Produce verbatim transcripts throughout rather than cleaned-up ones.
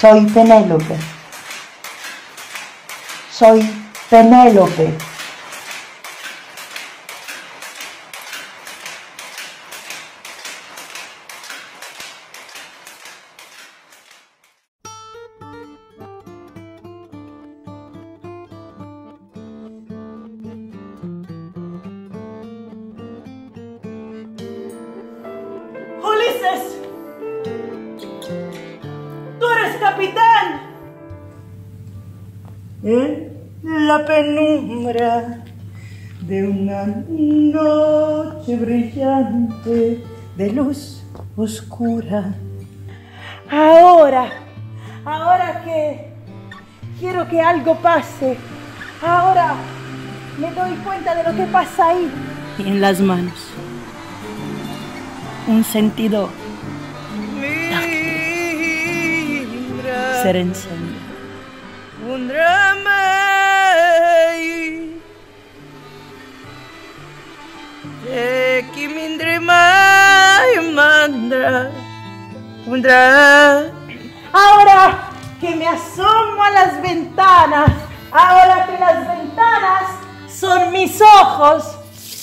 Soy Penélope. Soy Penélope. ¡Ulises! ¡Tú eres capitán! En la penumbra de una noche brillante de luz oscura. Ahora, ahora que quiero que algo pase, ahora me doy cuenta de lo que pasa ahí. Y en las manos, un sentido ser encendido. Un drama que me mandra. Ahora que me asomo a las ventanas, ahora que las ventanas son mis ojos.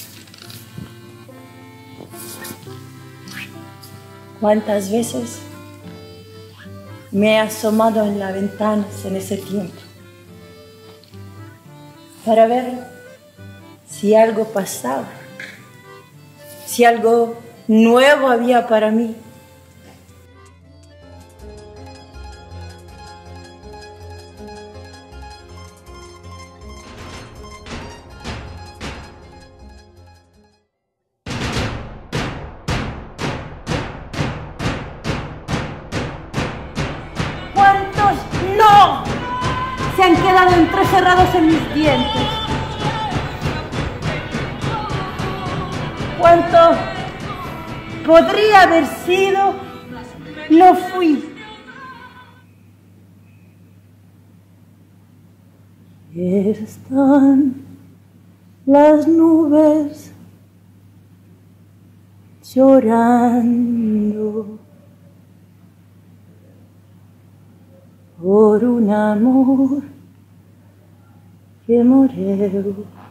¿Cuántas veces me he asomado en las ventanas en ese tiempo para ver si algo pasaba, si algo nuevo había para mí? ¿Cuántos no se han quedado entrecerrados en mis dientes? ¿Cuánto podría haber sido? No fui. Están las nubes llorando por un amor que murió.